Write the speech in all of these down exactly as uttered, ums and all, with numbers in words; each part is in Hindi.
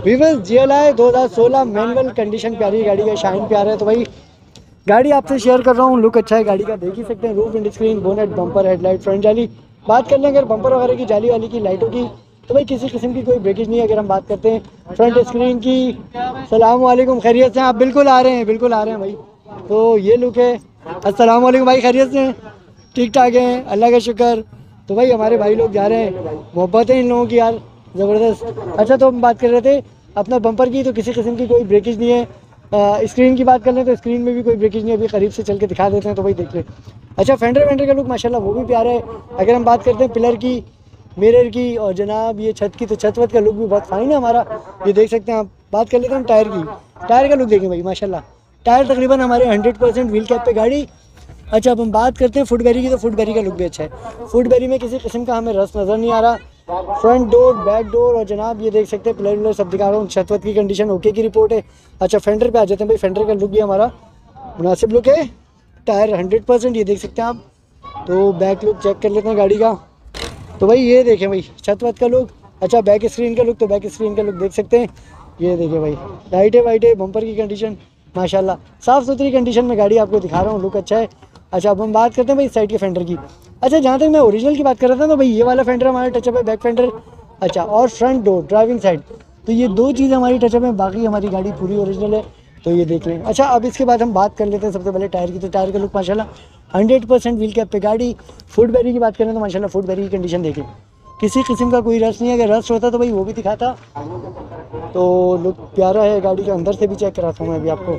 वीवर्स जी एल आई दो हज़ार सोलह मैनुअल कंडीशन प्यारी गाड़ी का, शाइन प्यारा है। तो भाई गाड़ी आपसे शेयर कर रहा हूँ, लुक अच्छा है गाड़ी का, देख ही सकते हैं। Roof, windscreen, bonnet, bumper, headlight, front जाली। बात कर लें अगर बम्पर वगैरह की, जाली वाली की, लाइटों की, तो भाई किसी किस्म की कोई ब्रेकेज नहीं है। अगर हम बात करते हैं फ्रंट स्क्रीन की, सलाम वालेकुम, खैरियत से आप? बिल्कुल आ रहे हैं, बिल्कुल आ रहे हैं भाई। तो ये लुक है। अस्सलाम वालेकुम भाई, खैरियत से हैं? ठीक ठाक हैं, अल्लाह का शुक्र। तो भाई हमारे भाई लोग जा रहे हैं, मोहब्बत है इन लोगों की यार, ज़बरदस्त। अच्छा, तो हम बात कर रहे थे अपना बम्पर की, तो किसी किस्म की कोई ब्रेकेज नहीं है। आ, स्क्रीन की बात कर लें तो स्क्रीन में भी कोई ब्रेकेज नहीं है। अभी करीब से चल के दिखा देते हैं तो भाई देख लें। अच्छा, फेंडर वेंडर का लुक माशाल्लाह वो भी प्यारा है। अगर हम बात करते हैं पिलर की, मिरर की और जनाब ये छत की, तो छत वत का लुक भी बहुत फाइन है हमारा, ये देख सकते हैं आप। बात कर लेते हैं हम टायर की, टायर का लुक देखें भाई माशाल्लाह। टायर तकरीबन हमारे हंड्रेड परसेंट व्हील कैप पे गाड़ी। अच्छा, अब हम बात करते हैं फुटबेरी की, तो फुटबेरी का लुक भी अच्छा है। फुटबेरी में किसी किस्म का हमें रस नज़र नहीं आ रहा। फ्रंट डोर, बैक डोर और जनाब ये देख सकते हैं पिलर विलर सब दिखा रहा हूँ। छतवत की कंडीशन ओके की रिपोर्ट है। अच्छा, फेंडर पे आ जाते हैं भाई। फेंडर का लुक भी हमारा मुनासिब लुक है। टायर हंड्रेड परसेंट ये देख सकते हैं आप। तो बैक लुक चेक कर लेते हैं गाड़ी का। तो भाई ये देखें भाई छतवत का लुक। अच्छा, बैक स्क्रीन का लुक, तो बैक स्क्रीन का लुक देख सकते हैं। ये देखें भाई, लाइटे वाइटे, बम्पर की कंडीशन माशाल्लाह साफ़ सुथरी कंडीशन में गाड़ी आपको दिखा रहा हूँ, लुक अच्छा है। अच्छा, अब हम बात करते हैं भाई इस साइड के फेंडर की। अच्छा, जहाँ तक मैं ओरिजिनल की बात कर रहा था, तो भाई ये वाला फेंडर हमारा टचअप है, बैक फेंडर। अच्छा, और फ्रंट डोर, ड्राइविंग साइड, तो ये दो चीज़ हमारी टचअप है, बाकी हमारी गाड़ी पूरी ओरिजिनल है। तो ये देख लें। अच्छा, अब इसके बाद हम बात कर लेते हैं सबसे पहले टायर की। तो टायर का लुक माशाल्लाह हंड्रेड परसेंट व्हील कैप पे गाड़ी। फुट बैरी की बात करें तो माशाल्लाह फुट बैरी की कंडीशन देखें, किसी किस्म का कोई रस नहीं है। अगर रस होता तो भाई वो भी दिखाता। तो लुक प्यारा है गाड़ी का। अंदर से भी चेक कराता हूँ मैं अभी आपको,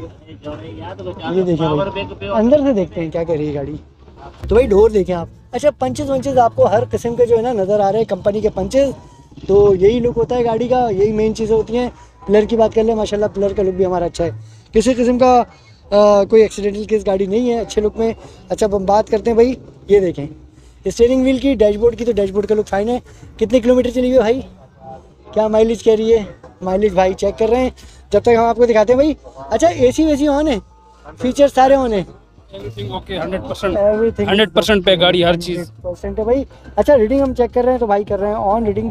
ये देखें भाई, अंदर से देखते हैं क्या कह रही है गाड़ी। तो भाई डोर देखें आप। अच्छा, पंचेज वंचेज आपको हर किस्म के जो है ना नज़र आ रहे हैं, कंपनी के पंचेज। तो यही लुक होता है गाड़ी का, यही मेन चीज़ें होती हैं। पिलर की बात कर ले, माशाल्लाह पिलर का लुक भी हमारा अच्छा है, किसी किस्म का आ, कोई एक्सीडेंटल केस गाड़ी नहीं है, अच्छे लुक में। अच्छा, अब हम बात करते हैं भाई, ये देखें स्टीयरिंग व्हील की, डैशबोर्ड की, तो डैशबोर्ड का लुक फाइन है। कितने किलोमीटर चली हुई है भाई, क्या माइलेज कह रही है? माइलेज भाई चेक कर रहे हैं जब तक हम आपको दिखाते हैं भाई। अच्छा, एसी वेसी ऑन है, फीचर्स सारे ऑन है, everything okay, hundred percent hundred percent पे गाड़ी हर चीज़ परसेंट है भाई। अच्छा, रीडिंग हम चेक कर रहे हैं तो भाई कर रहे हैं ऑन रीडिंग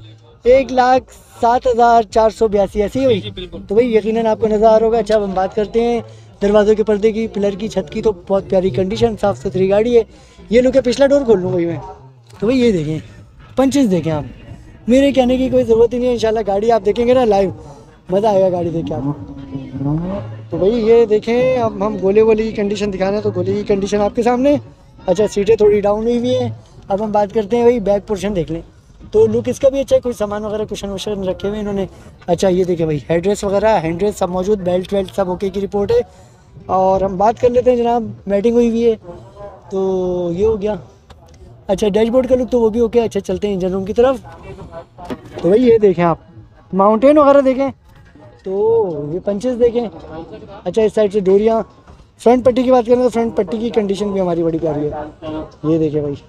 एक लाख सात हज़ार चार सौ बयासी ऐसी है भाई। तो भाई यकीनन आपको नज़र आ रहा होगा। अच्छा, अब हम बात करते हैं दरवाज़ों के पर्दे की, पिलर की, छत की, तो बहुत प्यारी कंडीशन, साफ़ सुथरी गाड़ी है। ये लुक है। पिछला डोर खोल लूँ भाई मैं, तो भाई ये देखें पंचेस देखें आप, मेरे कहने की कोई ज़रूरत ही नहीं है। इंशाल्लाह गाड़ी आप देखेंगे ना लाइव, मज़ा आएगा गाड़ी देख के आपको। तो भाई ये देखें, अब हम गोले वोले की कंडीशन दिखा रहे हैं, तो गोले की कंडीशन आपके सामने। अच्छा, सीटें थोड़ी डाउन हुई हुई हैं। अब हम बात करते हैं भाई बैक पोर्शन देख लें, तो लुक इसका भी अच्छा है। कोई सामान वगैरह कुशन वुशन रखे हुए इन्होंने। अच्छा, ये देखें भाई हेडरेस्ट वगैरह, हैंड रेस्ट सब मौजूद, बेल्ट वेल्ट सब ओके की रिपोर्ट है। और हम बात कर लेते हैं जनाब, मैटिंग हुई हुई है, तो ये हो गया। अच्छा, डैशबोर्ड का लुक तो वो भी ओके। अच्छा, चलते हैं इंजन रूम की तरफ। तो भाई ये देखें आप, माउंटेन वगैरह देखें, तो ये पंचेस देखें। अच्छा, इस साइड से डोरियाँ, फ्रंट पट्टी की बात करें तो फ्रंट पट्टी की कंडीशन भी हमारी बड़ी प्यारी है, ये देखें भाई।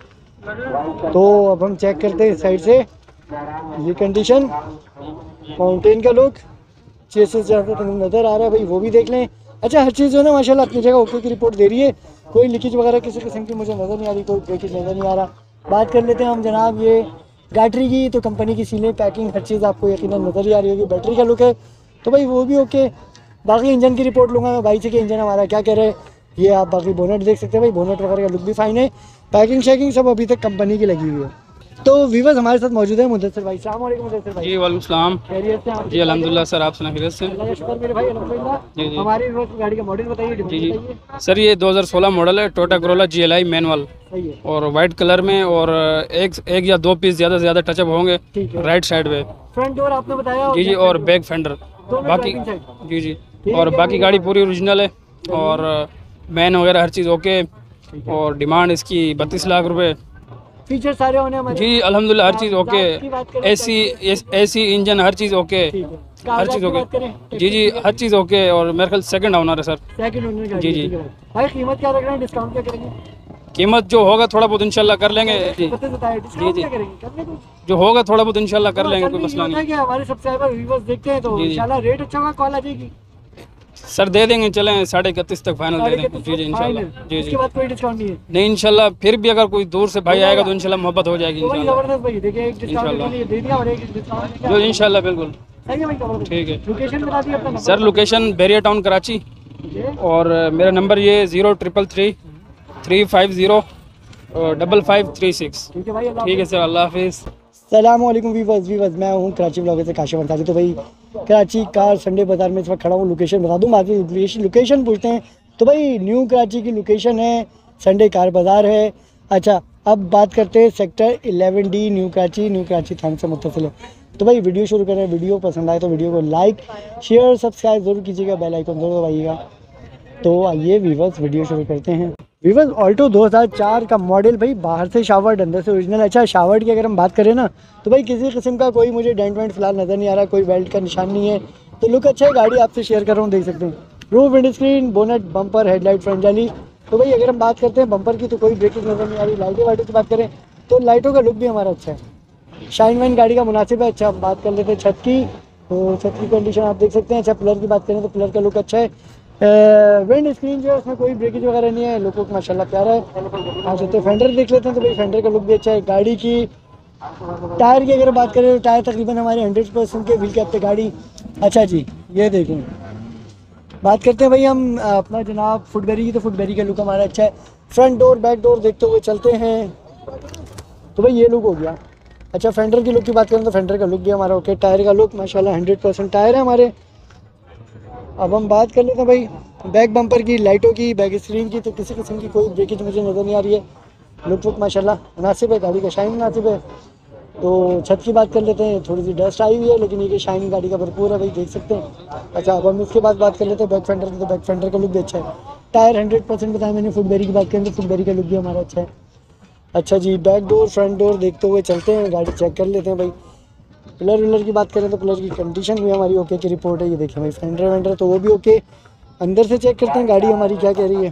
तो अब हम चेक करते हैं इस साइड से, ये कंडीशन, माउंटेन का लुक, चेसेस जहाँ तक नज़र आ रहा है भाई वो भी देख लें। अच्छा, हर चीज़ जो है ना माशाल्लाह अपनी जगह ओके की रिपोर्ट दे रही है, कोई लीकेज वगैरह किसी किस्म की मुझे नज़र नहीं आ रही, कोई ब्रेकेज नज़र नहीं आ रहा। बात कर लेते हैं हम जनाब ये बैटरी की, तो कंपनी की सीलें, पैकिंग, हर चीज़ आपको यकीनन नज़र ही आ रही होगी। बैटरी का लुक है तो भाई वो भी ओके। बाकी इंजन की रिपोर्ट लूँगा मैं भाई से कि इंजन हमारा क्या कह रहे हैं, ये आप बाकी बोनेट देख सकते हैं भाई, बोनेट वगैरह का लुक भी फाइन है। पैकिंग शैकिंग सब अभी तक कंपनी की लगी हुई है। तो वीवर्स हमारे साथ मौजूद है मुदस्सिर भाई। अस्सलाम वालेकुम मुदस्सिर भाई। जी वालेकुम सलाम। खैरियत से आप? जी अल्हम्दुलिल्लाह सर, आप सुना खैरियत से? अल्लाह का शुक्र मेरे भाई, अल्हम्दुलिल्लाह। जी जी हमारी व्यूअर्स को गाड़ी का मॉडल बताइए, जी डिटेल जी बताइए। सर, ये दो हज़ार सोलह मॉडल है, Toyota Corolla G L I manual, सही है, और वाइट कलर में, और एक एक या दो पीस ज़्यादा से ज़्यादा टचअप होंगे ठीक है। राइट साइड पे। फ्रंट डोर आपने बताया, जी जी, और बैक फेंडर बाकी, ड्राइविंग साइड। जी जी, ठीक और है, बाकी वो- गाड़ी पूरी ओरिजिनल है, और मैन वगैरह हर चीज़ ओके, और डिमांड इसकी बत्तीस लाख रुपए। फीचर सारे होने हमारे। जी अल्हम्दुलिल्लाह हर चीज़ कागजात की बात ओके, करें, एसी एसी इंजन हर चीज़ ओके, ठीक है। हर कागजात चीज़ की बात ओके। करें, जी जी, हर चीज़ ओके, और मेरे ख्याल सेकंड ओनर है सर। सेकंड ओनर गाड़ी जी है, जी। ठीक है भाई। भाई कीमत क्या रख रहे हैं, डिस्काउंट क्या करेंगे? कीमत जो होगा थोड़ा बहुत इंशाल्लाह कर लेंगे जी, पता बताइए, डिस्काउंट जी। क्या करेंगे, करने कुछ? जो होगा थोड़ा बहुत इंशाल्लाह कर तो लेंगे, असल कोई में मसला ये होता है नहीं। कि हमारे सब्सक्राइबर व्यूअर्स देखते हैं, तो जी, जी। इंशाल्लाह रेट अच्छा होगा, कॉल आ जाएगी। सर दे देंगे, चलें साढ़े इकतीस तक फाइनल दे देंगे। जी जी इंशाल्लाह। जी उसके जी, बाद कोई डिस्काउंट नहीं है। नहीं इंशाल्लाह, फिर भी अगर कोई दूर से भाई आएगा तो इंशाल्लाह मोहब्बत हो जाएगी तो भाई इंशाल्लाह। जबरदस्त भाई, देखिए एक डिस्काउंट इंशाल्लाह। दे दिया और एक डिस्काउंट जो इंशाल्लाह बिल्कुल। सही है भाई, जबरदस्त। ठीक है लोकेशन बता दिए अपना sir. Location Bahria town Karachi, number. और अ, मेरा नंबर ये zero triple three three five zero double five three six. ठीक है भाई, अल्लाह ठीक है सर, अल्लाह हाफिज़। सलामकुम वीवर्स वीवर्स मैं हूँ कराची ब्लॉगर से काशिफ अंसारी। तो भाई कराची कार संडे बाज़ार में इस वक्त खड़ा हूँ। लोकेशन बता दूँ, बाकी लोकेशन पूछते हैं। तो भाई न्यू कराची की लोकेशन है, संडे कार बाज़ार है। अच्छा, अब बात करते हैं sector eleven D new Karachi, new Karachi थाने से मुत्तसिल है। तो भाई वीडियो शुरू करें। वीडियो पसंद आए तो वीडियो को लाइक शेयर सब्सक्राइब ज़रूर कीजिएगा, बेल आइकन ज़रूर दबाइएगा। तो आइए वीवर्स वीडियो शुरू करते हैं। वीवर्स ऑल्टो दो हज़ार चार का मॉडल भाई, बाहर से शावर्ड अंदर से ओरिजिनल। अच्छा, शावर्ड की अगर हम बात करें ना तो भाई किसी किस्म का कोई मुझे डेंट वेंट फिलहाल नज़र नहीं आ रहा, कोई बेल्ट का निशान नहीं है। तो लुक अच्छा है, गाड़ी आपसे शेयर कर रहा हूँ, देख सकते हैं। Roof windscreen, bonnet, bumper, headlight, front जाली। तो भाई अगर हम बात करते हैं बम्पर की तो कोई ब्रेकिंग नज़र नहीं आ रही। लाइटें वाइटों की बात करें तो लाइटों का लुक भी हमारा अच्छा है। शाइन वाइन गाड़ी का मुनासिब है। अच्छा, हम बात कर लेते हैं छत की, तो छत की कंडीशन आप देख सकते हैं। अच्छा, पिलर की बात करें तो पिलर का लुक अच्छा है। विंड स्क्रीन जो है उसमें कोई ब्रेकेज वगैरह नहीं है, लुक माशाल्लाह प्यारा है। आ सकते हैं फेंडर देख लेते हैं। तो भाई फेंडर का लुक भी अच्छा है। गाड़ी की टायर की अगर बात करें तो टायर तकरीबन हमारे हंड्रेड परसेंट के व्हील कैप पे गाड़ी। अच्छा जी, ये देखें, बात करते हैं भाई हम अपना जनाब फुटबेरी की। तो फुटबेरी का लुक हमारा अच्छा है। फ्रंट डोर बैक डोर देखते हुए चलते हैं। तो भाई ये लुक हो गया। अच्छा, फेंडर की लुक की बात करें तो फेंडर का लुक भी हमारा ओके। टायर का लुक माशाल्लाह हंड्रेड परसेंट टायर है हमारे। अब हम बात कर लेते हैं भाई बैक बम्पर की, लाइटों की, बैक स्क्रीन की। तो किसी किस्म की कोई ब्रेकेज मुझे नज़र नहीं आ रही है। लुक वुक माशाल्लाह मुनासिब है, गाड़ी का शाइन मुनासिब है। तो छत की बात कर लेते हैं, थोड़ी सी डस्ट आई हुई है लेकिन ये शाइन गाड़ी का भरपूर है भाई, देख सकते हैं। अच्छा, अब हम इसके बाद बात कर लेते हैं बैक फेंडर की। तो बैक फेंडर का लुक भी अच्छा है। टायर हंड्रेड परसेंट बताया मैंने। फुटबेरी की बात करें तो फुटबेरी का लुक भी हमारा अच्छा है। अच्छा जी, बैक डोर फ्रंट डोर देखते हुए चलते हैं, गाड़ी चेक कर लेते हैं भाई। पिलर विलर की बात करें तो पिलर की कंडीशन भी हमारी ओके की रिपोर्ट है। ये देखिए भाई फेंडर वेंडर तो वो भी ओके। अंदर से चेक करते हैं गाड़ी हमारी क्या कह रही है।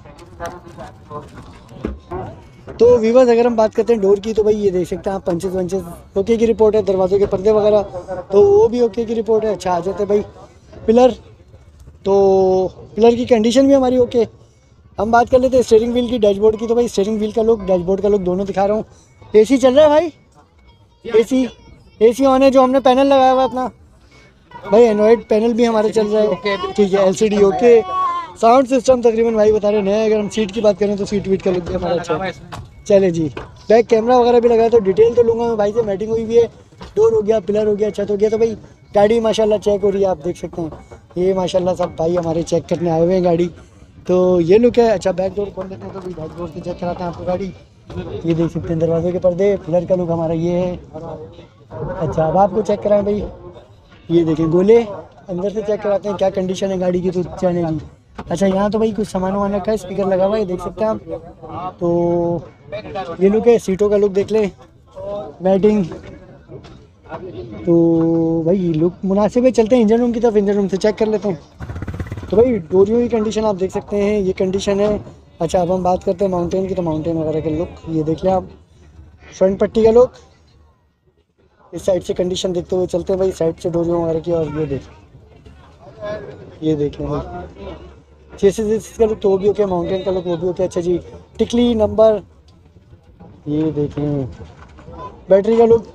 तो वीवर्स अगर हम बात करते हैं डोर की तो भाई ये देख सकते हैं आप, पंचेस वंचेस ओके की रिपोर्ट है। दरवाज़ों के पर्दे वगैरह तो वो भी ओके की रिपोर्ट है। अच्छा, आ जाते हैं भाई पिलर। तो पिलर की कंडीशन भी हमारी ओके। हम बात कर लेते हैं स्टीयरिंग व्हील की, डैशबोर्ड की। तो भाई स्टीयरिंग व्हील का लुक, डैशबोर्ड का लुक दोनों दिखा रहा हूँ। एसी चल रहा है भाई, एसी एसी ऑन है। जो हमने पैनल लगाया हुआ है अपना भाई, एंड्रॉइड पैनल भी हमारे चल रहा है। ठीक है, एलसीडी ओके। साउंड सिस्टम तकरीबन भाई बता रहे नया। अगर हम सीट की बात करें तो सीट वीट का लुक भी हमारा अच्छा है। चले जी, बैक कैमरा वगैरह भी लगाया। तो डिटेल तो लूँगा मैं भाई से, मैटिंग हुई भी है। डोर हो गया, पिलर हो गया, छत हो गया। तो भाई गाड़ी माशाल्लाह चेक हो रही है, आप देख सकते हैं। ये माशाल्लाह सब भाई हमारे चेक करने आए हुए हैं गाड़ी। तो ये लुक है। अच्छा, बैक डोर खोल लेते हैं तो भाई बैक डोर से चेक कराते हैं आपको गाड़ी। ये देख सकते हैं दरवाजे के पर्दे। पिलर का लुक हमारा ये है। अच्छा, अब आपको चेक कराएं भाई, ये देखें गोले। अंदर से चेक कराते हैं क्या कंडीशन है गाड़ी की। तो चले जी। अच्छा, यहाँ तो भाई कुछ सामान वामान रखा है, स्पीकर लगा हुआ है, देख सकते हैं आप। तो ये लुक है। सीटों का लुक देख ले, मैटिंग। तो भाई लुक मुनासिब है। चलते हैं इंजन रूम की तरफ, इंजन रूम से चेक कर लेते हैं। तो भाई डोरियों की कंडीशन आप देख सकते हैं, ये कंडीशन है। अच्छा, अब हम बात करते हैं माउंटेन की। तो माउंटेन वगैरह का लुक ये देख लें आप। फ्रंट पट्टी का लुक, इस साइड से कंडीशन देखते हुए चलते हैं भाई, साइड से डोरियों वगैरह की। और ये देख ये देख लें भाई चेसिस का लुक तो वो भी ओके, माउंटेन का लुक वो भी ओके। अच्छा जी, टिकली नंबर ये देखें, बैटरी का लुक।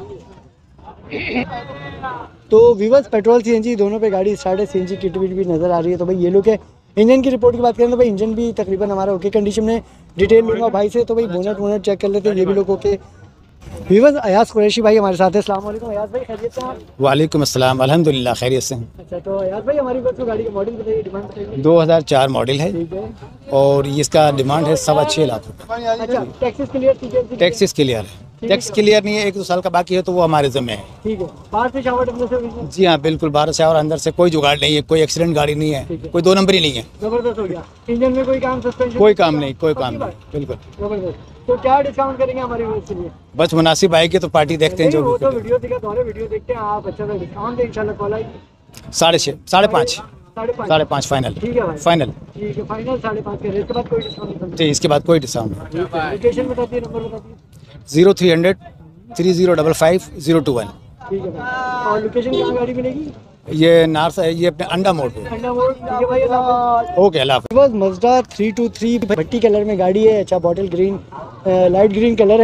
तो वीवर्स पेट्रोल सीएनजी दोनों पे गाड़ी स्टार्ट है। सीएनजी किट विट भी नज़र आ रही है। तो भाई ये लुक है। इंजन की रिपोर्ट की बात करें तो भाई इंजन भी तकरीबन हमारा ओके कंडीशन में। डिटेल लूँगा भाई से। तो भाई बोनट वोनट चेक कर लेते हैं, ये भी look okay. Viewers Ayaz Qureshi भाई हमारे साथ है। अस्सलाम वालेकुम अयाज भाई, खैरियत से हैं आप? वालेकुम अस्सलाम, अल्हम्दुलिल्लाह खैरियत से। अच्छा, तो अयाज भाई हमारी बस गाड़ी का मॉडल बताइए, डिमांड बताइए। दो हज़ार चार मॉडल है ठीक है। और इसका डिमांड है सवा छः लाख रुपये। अच्छा, टैक्सेस क्लियर? टैक्सेस क्लियर है। टैक्स क्लियर नहीं है, एक दो साल का बाकी है, तो वो हमारे ज़िम्मे है। ठीक है। बाहर से शावर अंदर से original? जी हाँ बिल्कुल, बाहर से और अंदर से कोई जुगाड़ नहीं है, कोई एक्सीडेंट गाड़ी नहीं है, कोई दो नंबर ही नहीं है। जबरदस्त हो गया। इंजन में कोई काम, सस्पेंशन कोई काम नहीं, कोई काम नहीं, बिल्कुल जबरदस्त। तो क्या डिस्काउंट करेंगे हमारे व्यूअर्स के लिए? बस मुनासिब आएगी तो पार्टी देखते हैं नहीं, जो वो तो भी। वीडियो दिखा, दोनों वीडियो देखते हैं आप। अच्छा सा डिस्काउंट दें इंशाल्लाह, कॉल आएगी। साढ़े छः साढ़े पाँच साढ़े पाँच साढ़े पाँच फाइनल। ठीक है भाई, फाइनल ठीक है, फाइनल साढ़े पाँच का। इसके बाद कोई डिस्काउंट नहीं? जी, इसके बाद कोई डिस्काउंट नहीं। लोकेशन बता दिए, नंबर बता दिए। Zero three hundred three zero double five zero two one. ठीक है भाई। और लोकेशन कहाँ गाड़ी मिलेगी? ये नार्थ है, ये अपने अंडा मोड़ पे। अंडा मोड़। ठीक है भाई, अल्लाह हाफ़िज़। ओके, अल्लाह हाफ़िज़। बस मज़दा थ्री टू थ्री भट्टी कलर में गाड़ी है। अच्छा, bottle green light green colour है।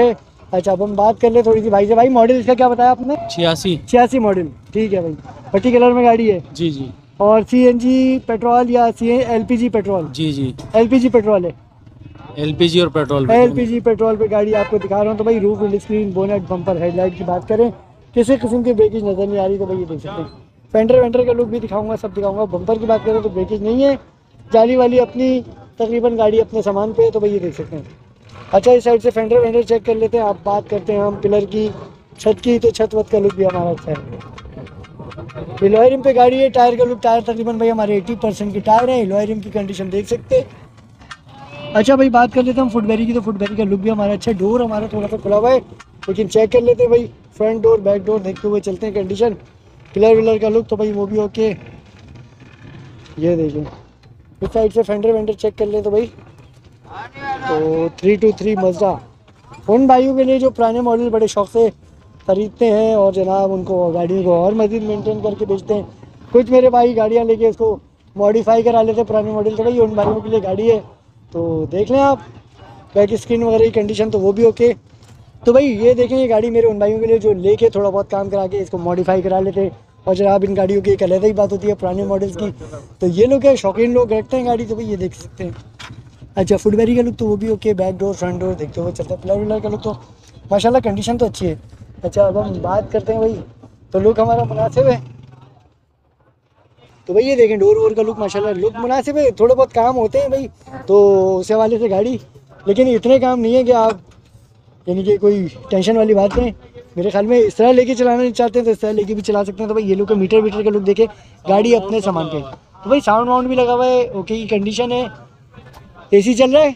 अच्छा अब हम बात कर ले थोड़ी सी भाई से। भाई मॉडल इसका क्या बताया आपने? छियासी। छियासी मॉडल, ठीक है भाई। पट्टी कलर में गाड़ी है जी जी और सीएनजी पेट्रोल या सी एलपीजी पेट्रोल? जी जी एलपीजी पेट्रोल है। एलपीजी और पेट्रोल पे एलपीजी पेट्रोल पे गाड़ी आपको दिखा रहा हूँ। तो भाई roof windscreen bonnet bumper headlight की बात करें, किसी किस्म की ब्रेकेज नज़र नहीं आ रही। तो भाई ये देख सकते हैं। फेंडर वेंडर का लुक भी दिखाऊंगा, सब दिखाऊंगा। बम्पर की बात करें तो ब्रेकेज नहीं है, जाली वाली अपनी तकरीबन गाड़ी अपने सामान पे है। तो भाई ये देख सकते हैं। अच्छा इस साइड से फेंडर वेंडर चेक कर लेते हैं। आप बात करते हैं हम पिलर की, छत की, तो छत वत का लुक भी हमारा अच्छा है। एलॉय रिम पे गाड़ी है। टायर का लुक, टायर तकरीबन भाई हमारे अस्सी परसेंट के टायर हैं। एलॉय रिम की कंडीशन देख सकते हैं। अच्छा भाई बात कर लेते हैं हम फुटबैरी की, तो फुटबैरी का लुक भी हमारा अच्छा है। डोर हमारा थोड़ा सा खुला हुआ है, लेकिन चेक कर लेते हैं भाई। फ्रंट डोर बैक डोर देखते हुए चलते हैं कंडीशन। पिलर विलर का लुक तो भाई वो भी ओके। ये देखिए इस साइड से फेंडर वेंडर चेक कर लें तो भाई तो थ्री टू थ्री मज़दा उन भाइयों के लिए जो पुराने मॉडल बड़े शौक से खरीदते हैं और जनाब उनको गाड़ियों को और मज़ीद मेंटेन करके बेचते हैं। कुछ मेरे भाई गाड़ियाँ लेके उसको मॉडिफाई करा लेते हैं पुराने मॉडल। तो भाई उन भाइयों के लिए गाड़ी है, तो देख लें आप। बैक स्क्रीन वगैरह की कंडीशन तो वो भी ओके। तो भाई ये देखें ये गाड़ी मेरे उन भाइयों के लिए जो लेके थोड़ा बहुत काम करा के इसको मॉडिफाई करा लेते हैं। और जनाब इन गाड़ियों की एक अलग ही बात होती है पुराने मॉडल्स की। तो ये लोग क्या शौकीन लोग रखते हैं गाड़ी, तो भाई ये देख सकते हैं। अच्छा फुटबैरी का लुक तो वो भी okay. Back door front door देखते हुए चलता है। पिलर विलर का लुक तो माशाल्लाह कंडीशन तो अच्छी है। अच्छा अब हम बात करते हैं भाई तो लुक हमारा मुनासिब है। तो भाई ये देखें डोर वोर का लुक माशाल्लाह लुक मुनासिब है। थोड़े बहुत काम होते हैं भाई तो उस हवाले से गाड़ी, लेकिन इतने काम नहीं है कि आप यानी कि कोई टेंशन वाली बात नहीं। मेरे ख्याल में इस तरह लेके चलाना नहीं चाहते हैं तो इस तरह लेके भी चला सकते हैं। तो भाई ये लोग का मीटर वीटर का लुक देखे, गाड़ी अपने सामान पे। तो भाई साउंड वाउंड भी लगा हुआ है, ओके की कंडीशन है। एसी चल रहा है,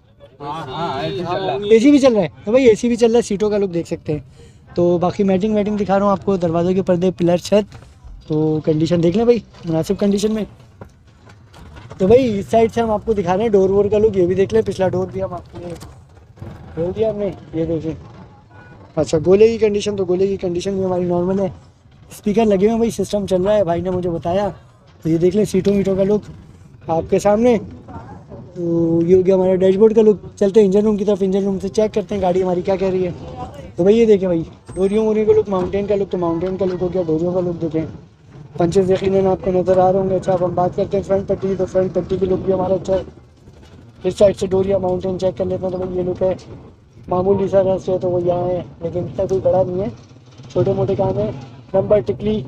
एसी भी चल रहा है। तो भाई एसी भी चल रहा है। सीटों का लुक देख सकते हैं। तो बाकी मैटिंग वैटिंग दिखा रहा हूँ आपको, दरवाज़ों के पर्दे, पिलर, छत, तो कंडीशन देख लें भाई मुनासिब कंडीशन में। तो भाई इस साइड से हम आपको दिखा रहे हैं डोर वोर का लुक, ये भी देख लें। पिछला डोर भी हम आपको खोल दिया हमने, ये देखें। अच्छा गोले की कंडीशन, तो गोले की कंडीशन भी हमारी नॉर्मल है। स्पीकर लगे हुए हैं भाई, सिस्टम चल रहा है, भाई ने मुझे बताया। तो ये देख लें सीटों वीटों का लुक आपके सामने। तो ये हो गया हमारा डैशबोर्ड का लुक। चलते हैं इंजन रूम की तरफ, इंजन रूम से चेक करते हैं गाड़ी हमारी क्या कह रही है। तो भाई ये देखें भाई डोरियों वोरियों का लुक, माउंटेन का लुक, तो माउंटेन का लुक हो गया। डोरियों का लुक देखें, पंचेस यकीनन आपको नज़र आ रहे होंगे। अच्छा अब हम बात करते हैं फ्रंट पट्टी, तो फ्रंट पट्टी की लुक भी हमारा अच्छा है। इस साइड से डोरिया माउंटेन चेक कर लेते हैं। तो भाई ये लुक है, मामूली सा रस है तो वो यहाँ है, लेकिन इतना कोई बड़ा नहीं है, छोटे मोटे काम है। नंबर टिकली।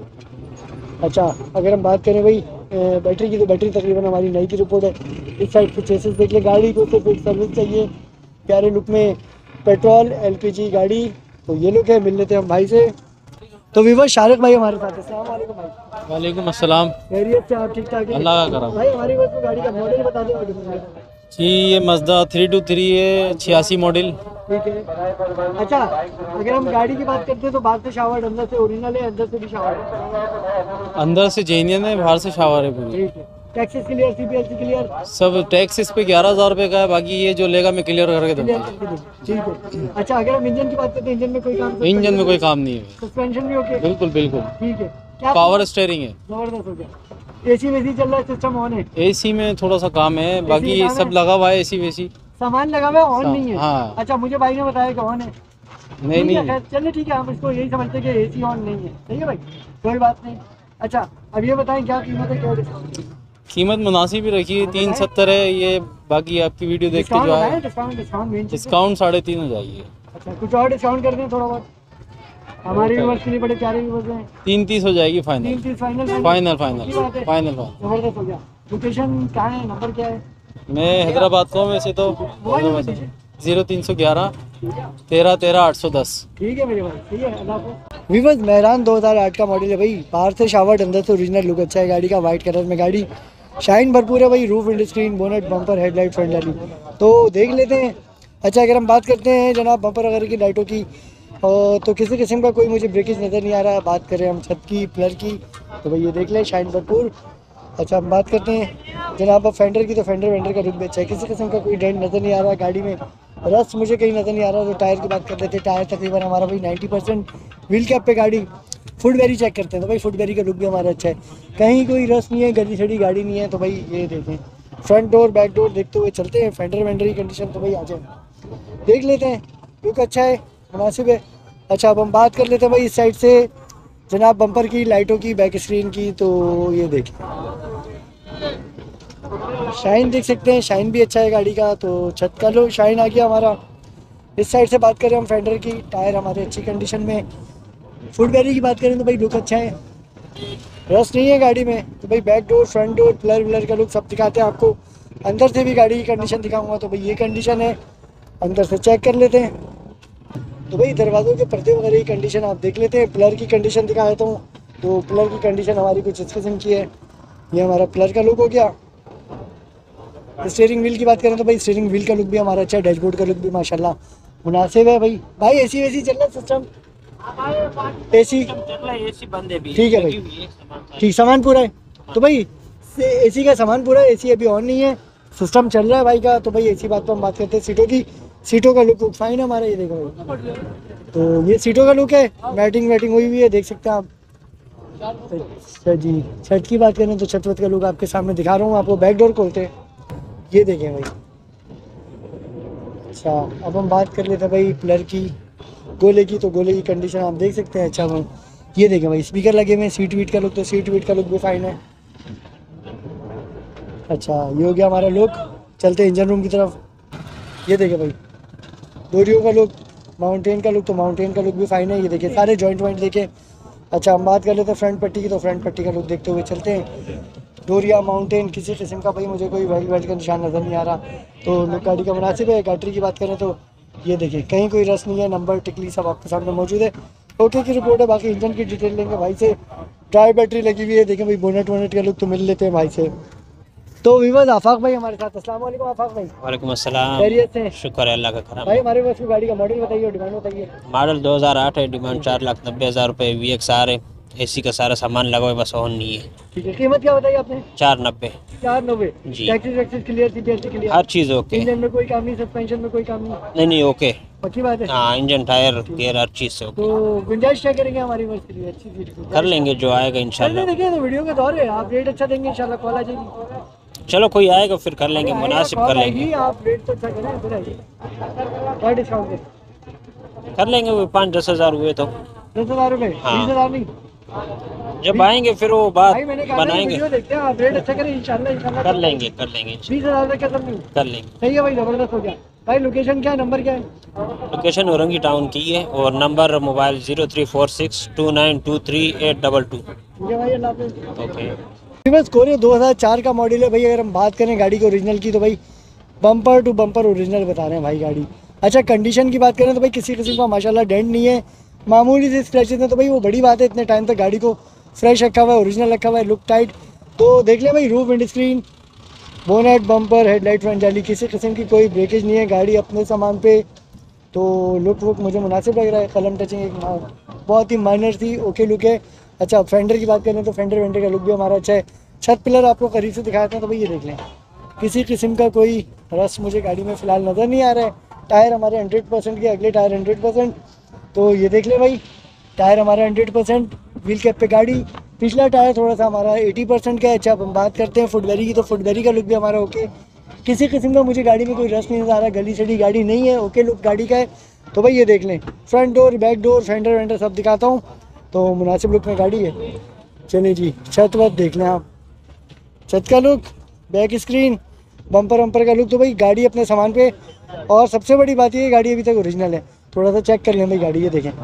अच्छा अगर हम बात करें भाई बैटरी की, तो बैटरी तकरीबन हमारी नई की रिपोर्ट है। इस साइड से चेसिस देख ले, गाड़ी को सिर्फ एक सर्विस चाहिए प्यारे लुक में, पेट्रोल एलपीजी गाड़ी। तो ये लुक है। मिल लेते हैं हम भाई से। तो वीवर शारिक भाई हमारे साथ है। अस्सलाम वालेकुम भाई। वालेकुम अस्सलाम। खैरियत से आप ठीक ठाक हैं? अल्लाह का करम। भाई हमारी बस में गाड़ी का मॉडल बता दें। जी ये मज़दा थ्री टू थ्री है, छियासी मॉडल। ठीक है। अच्छा अगर हम गाड़ी की बात करते हैं तो बाहर से शावर, अंदर से ओरिजिनल है, अंदर से भी शावर है। अंदर से जेनियन है, बाहर से शावर है पूरी। ठीक है। टैक्सेस क्लियर, सीपीएलसी क्लियर, सब टैक्स इस पे ग्यारह हज़ार रुपये का है, बाकी ये जो लेगा मैं क्लियर करके क्लियर दूँगा। करके दें। ठीक है। अच्छा अगर हम इंजन की बात करते हैं, इंजन में कोई काम, इंजन में कोई काम नहीं है, सस्पेंशन भी ओके? बिल्कुल बिल्कुल। ठीक है। क्या पावर स्टेयरिंग है। जबरदस्त हो गया। एसी वेसी चल रहा है, सिस्टम ऑन है? एसी में थोड़ा सा काम है, बाकी काम सब है? लगा हुआ है। एसी वेसी सामान लगा हुआ है, ऑन नहीं है? हाँ। अच्छा मुझे भाई ने बताया कि ऑन है। नहीं ठीक है, नहीं खैर चलिए ठीक है, हम इसको यही समझते हैं कि एसी ऑन नहीं है। सही है भाई, कोई बात नहीं। अच्छा अब ये बताएं क्या कीमत है, क्या डिस्काउंट? कीमत मुनासिब ही रखी है, तीन सत्तर है ये। बाकी आपकी वीडियो देख के जो है डिस्काउंट, डिस्काउंट मेन चीज़ है। डिस्काउंट साढ़े तीन हो जाएगी। अच्छा कुछ और डिस्काउंट कर दें थोड़ा बहुत, हमारे व्यूअर्स के लिए बड़े प्यारे व्यूअर्स हैं। तीन तीस हो जाएगी तीन फाइनल। तीस फाइनल? फाइनल अच्छी फाइनल बात है। Final final. जबरदस्त हो गया। लोकेशन कहाँ है, नंबर क्या है? मैं हैदराबाद का हूँ वैसे तो। जीरो तीन सौ ग्यारह तेरह तेरह आठ सौ दस। ठीक है मेरे भाई, ठीक है, अल्लाह हाफ़िज़। विवस मेहरान दो हज़ार आठ का मॉडल है भाई, बाहर से शावर्ड, अंदर से ओरिजिनल लुक अच्छा है गाड़ी का। वाइट कलर में गाड़ी, शाइन भरपूर है भाई। Roof windscreen, bonnet, bumper, headlight, front light, तो देख लेते हैं। अच्छा अगर हम बात करते हैं जनाब बम्पर वगैरह की, लाइटों की, तो किसी किस्म का कोई मुझे ब्रेकेज नज़र नहीं आ रहा है। बात करें हम छत की, पिलर की, तो भाई ये देख लें शाइन भरपूर। अच्छा हम बात करते हैं जनाब अब फेंडर की, तो फेंडर वेंडर का लुक भी अच्छा है, किसी किस्म का कोई डेंट नज़र नहीं आ रहा गाड़ी में। रस्ट मुझे कहीं नज़र नहीं आ रहा। तो टायर की बात कर लेते हैं, टायर तकरीबन हमारा भाई नाइन्टी परसेंट व्हील कैप पे गाड़ी। फुटबैरी चेक करते हैं, तो भाई फुटबैरी का लुक भी हमारा अच्छा है, कहीं कोई रस्ट नहीं है, गली सड़ी गाड़ी नहीं है। तो भाई ये देखें, फ्रंट डोर बैक डोर देखते हुए चलते हैं। फेंडर वेंडर की कंडीशन तो भाई आ जाए देख लेते हैं। लुक अच्छा है, मुनासिब है। अच्छा अब हम बात कर लेते हैं भाई इस साइड से जनाब बम्पर की, लाइटों की, बैक स्क्रीन की। तो ये देखिए शाइन देख सकते हैं, शाइन भी अच्छा है गाड़ी का। तो छत का लो शाइन आ गया हमारा। इस साइड से बात करें हम फेंडर की, टायर हमारे अच्छी कंडीशन में। फुट बैरी की बात करें तो भाई लुक अच्छा है, रस नहीं है गाड़ी में। तो भाई back door, front door, pillar विलर का लुक सब दिखाते हैं आपको। अंदर से भी गाड़ी की कंडीशन दिखाऊंगा। तो भाई ये कंडीशन है, अंदर से चेक कर लेते हैं। तो भाई दरवाज़ों के पर्दे वगैरह की कंडीशन आप देख लेते हैं। पिलर की कंडीशन दिखा देता हूँ। तो पिलर की कंडीशन हमारी कुछ इस किस्म की है। ये हमारा पिलर का लुक हो गया। स्टीयरिंग व्हील की बात करें तो भाई स्टीयरिंग व्हील का लुक भी हमारा अच्छा है, डैशबोर्ड का लुक भी माशाल्लाह मुनासिब है। भाई भाई एसी वैसी चल रहा है सिस्टम, एसी एसी बंद है भी, ठीक है भाई, ठीक सामान पूरा है। तो भाई एसी का सामान पूरा है, एसी अभी ऑन नहीं है, सिस्टम चल रहा है भाई का। तो भाई एसी बात पर हम बात करते हैं सीटों की। सीटों का लुक फाइन है हमारा, ये देखो भाई। तो ये सीटों का लुक है, मैटिंग वैटिंग हुई हुई है, देख सकते हैं आप। अच्छा जी, छत की बात करें तो छत वत का लुक आपके सामने दिखा रहा हूँ आपको। बैक डोर खोलते हैं, ये देखें भाई। अच्छा अब हम बात कर लेते हैं भाई पिलर की, गोले की। तो गोले की कंडीशन आप देख सकते हैं। अच्छा हम ये देखें भाई, स्पीकर लगे हुए हैं। सीट वीट का लुक, तो सीट वीट का लुक भी फाइन है। अच्छा ये हो गया हमारा लुक। चलते हैं इंजन रूम की तरफ। ये देखें भाई डोरियो का लुक, माउंटेन का लुक। तो माउंटेन का लुक भी फाइन है, ये देखिए सारे जॉइंट वॉइंट देखें। अच्छा हम बात कर लेते हैं फ्रंट पट्टी की। तो फ्रंट पट्टी का लुक देखते हुए चलते हैं। डोरिया, माउंटेन, किसी किस्म का भाई मुझे कोई वेल्ट वेल्ट का निशान नज़र नहीं आ रहा। तो लुक गाड़ी का मुनासिब है। बैटरी की बात करें तो ये देखिए कहीं कोई रस नहीं है, नंबर टिकली सब आपके सामने मौजूद है। ओके की रिपोर्ट है। बाकी इंजन की डिटेल लेंगे भाई से। ड्राई बैटरी लगी हुई है, देखें भाई। बोनेट वोनेट का लुक तो मिल लेते हैं भाई से। तो विवाद आफाक भाई हमारे साथ। अस्सलाम वालेकुम आफाक भाई। वालेकुम अस्सलाम, खैरियत से? शुक्र है अल्लाह का करम। भाई हमारे पास गाड़ी का मॉडल बताइए और डिमांड बताइए। मॉडल दो हज़ार आठ है, डिमांड चार लाख नब्बे हज़ार रुपये। वी एक्स आर है, एसी का सारा सामान लगा हुआ है, बस ऑन नहीं है। ठीक है, कीमत क्या बताई आपने? चार नब्बे। चार नब्बे जी। टैक्सी वैक्सीज क्लियर, सीपीएससी क्लियर, हर चीज़ ओके। इंजन में कोई काम नहीं, सस्पेंशन में कोई काम नहीं? नहीं नहीं ओके, पक्की बात है। हाँ इंजन टायर गियर हर चीज़ से ओके। तो गुंजाइश क्या करेंगे हमारी वर्ष के लिए? अच्छी सीट कर लेंगे जो आएगा चलिए। इंशाल्लाह। देखिए तो वीडियो के दौर है, आप रेट अच्छा देंगे इंशाल्लाह, कॉल आ जाएगी। चलो कोई आएगा फिर कर लेंगे, मुनासिब कर कॉल लेंगे। आएगी, आप रेट तो अच्छा करें, फिर आइए। क्या डिस्काउंट है? कर लेंगे वो पाँच दस हज़ार हुए तो। दस हज़ार रुपये, हाँ। बीस हज़ार नहीं जब आएंगे फिर वो बात भाई, मैंने कहा ना बनाएंगे। वीडियो देखते हैं, आप रेट अच्छा करें इंशाल्लाह। इंशाल्लाह कर लेंगे कर लेंगे इंशाल्लाह। बीस हज़ार तक कसम नहीं, कर लेंगे। सही है भाई, ज़बरदस्त हो गया। भाई लोकेशन क्या है, नंबर क्या है? लोकेशन औरंगी टाउन की है और number mobile zero three four six two nine two three eight double two. ठीक है भाई, अल्लाह हाफ़िज़। ओके। बस कोरियो दो हज़ार चार का मॉडल है भाई। अगर हम बात करें गाड़ी के ओरिजिनल की तो भाई बम्पर टू बम्पर ओरिजिनल बता रहे हैं भाई गाड़ी। अच्छा कंडीशन की बात करें तो भाई किसी किस्म का माशाल्लाह डेंट नहीं है, मामूली से स्क्रैचेस हैं। तो भाई वो बड़ी बात है, इतने टाइम तक गाड़ी को फ्रेश रखा हुआ है, ओरिजिनल रखा हुआ है, लुक टाइट। तो देख ले भाई, roof windscreen, bonnet, bumper, headlight, front जाली, किसी किस्म की कोई ब्रेकेज नहीं है, गाड़ी अपने सामान पे। तो लुक वुक मुझे मुनासिब लग रहा है। कलम टचिंग एक बहुत ही माइनर थी, ओके लुक है। अच्छा फेंडर की बात करें तो फेंडर वेंडर का लुक भी हमारा अच्छा है। छत पिलर आपको करीब से दिखाते हैं तो भाई ये देख लें, किसी किस्म का कोई रस मुझे गाड़ी में फ़िलहाल नज़र नहीं आ रहा है। टायर हमारे हंड्रेड परसेंट के, अगले टायर हंड्रेड परसेंट। तो ये देख ले भाई, टायर हमारा हंड्रेड परसेंट, व्हील कैप पे गाड़ी, पिछला टायर थोड़ा सा हमारा एटी परसेंट का है। अच्छा अब हम बात करते हैं फुटबेरी की। तो फुटबेरी का लुक भी हमारा ओके, किसी किस्म का मुझे गाड़ी में कोई रस नहीं नज़र आ रहा, गली सड़ी गाड़ी नहीं है, ओके लुक गाड़ी का है। तो भाई ये देख लें, front door, back door, fender वेंडर सब दिखाता हूँ। तो मुनासिब लुक में गाड़ी है। चलिए जी, छत वत देख लें आप, छत का लुक, बैक स्क्रीन, बम्पर वम्पर का लुक। तो भाई गाड़ी अपने सामान पे। और सबसे बड़ी बात ये, गाड़ी अभी तक ओरिजिनल है। थोड़ा सा चेक कर लें भाई गाड़ी, ये देखें,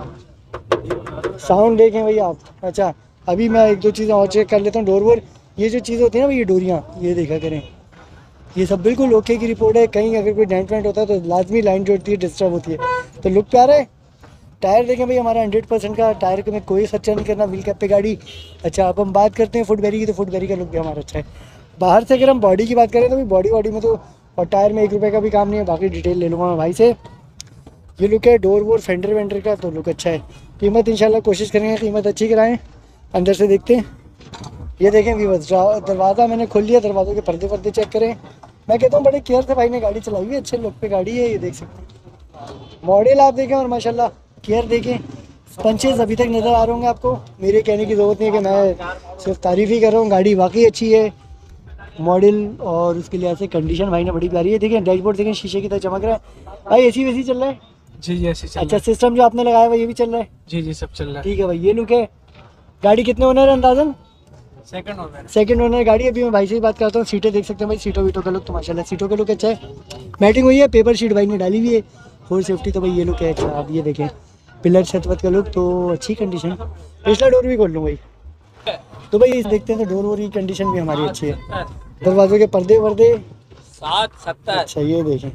साउंड देखें भाई आप। अच्छा अभी मैं एक दो चीज़ें और चेक कर लेता हूँ। डोर वोर, ये जो चीज़ें होती हैं ना भाई, ये डोरियाँ, ये देखा करें, ये सब बिल्कुल ओके की रिपोर्ट है। कहीं अगर कोई डेंट वेंट होता है तो लाजमी लाइन जो होती है डिस्टर्ब होती है। तो लुक प्यारा है। टायर देखें भाई, हमारा हंड्रेड परसेंट का टायर में कोई खर्चा नहीं करना, व्हील कैप पे गाड़ी। अच्छा अब हम बात करते हैं फुटबेरी की। तो फुटबेरी का लुक भी हमारा अच्छा है। बाहर से अगर हम बॉडी की बात करें तो भाई बॉडी बॉडी में तो और टायर में एक रुपये का भी काम नहीं है। बाकी डिटेल ले लूँगा मैं भाई से। ये लुक है डोर वोर, फेंडर वेंडर का, तो लुक अच्छा है। कीमत इंशाल्लाह कोशिश करेंगे कीमत अच्छी कराएं। अंदर से देखते हैं, ये देखें व्यूअर्स, दरवाज़ा मैंने खोल लिया, दरवाज़ों के पर्दे पर्दे चेक करें। मैं कहता हूँ बड़े केयर से भाई ने गाड़ी चलाई हुई है, अच्छे लुक पे गाड़ी है। ये देख सकते हैं, मॉडल आप देखें और माशाल्लाह केयर देखें। पंचेज अभी तक नज़र आ रहे होंगे आपको, मेरे कहने की ज़रूरत नहीं है कि मैं सिर्फ तारीफ़ ही कर रहा हूँ। गाड़ी वाकई अच्छी है, मॉडल और उसके लिहाज से कंडीशन भाई ने बड़ी प्यारी है। देखें डैशबोर्ड देखें, शीशे की तरह चमक रहा है भाई। एसी वैसी चल रहा है, जी जी ऐसे चल अच्छा, सिस्टम जो आपने लगाया हुआ ये भी चल रहा है? जी जी सब चल रहा है। ठीक है भाई, ये लुक है। गाड़ी कितने ओनर है अंदाजन? सेकंड हो गया। सेकंड ओनर गाड़ी। अभी मैं भाई से ही बात करता हूँ। सीटें देख सकते हैं भाई, सीटों वीटों का लुक तो माशाल्लाह सीटों का लुक अच्छा है। मैटिंग हुई है, पेपर शीट भाई ने डाली हुई है, फोर सेफ्टी तो भाई ये लुक है अच्छा। आप ये देखें पिलर छतवत का लुक तो अच्छी कंडीशन। पिछला डोर भी खोल लूँ भाई, तो भाई इस देखते हैं तो डोर वोर की कंडीशन भी हमारी अच्छी है। दरवाजों के पर्दे वर्दे सात सत्तर। अच्छा, ये देखें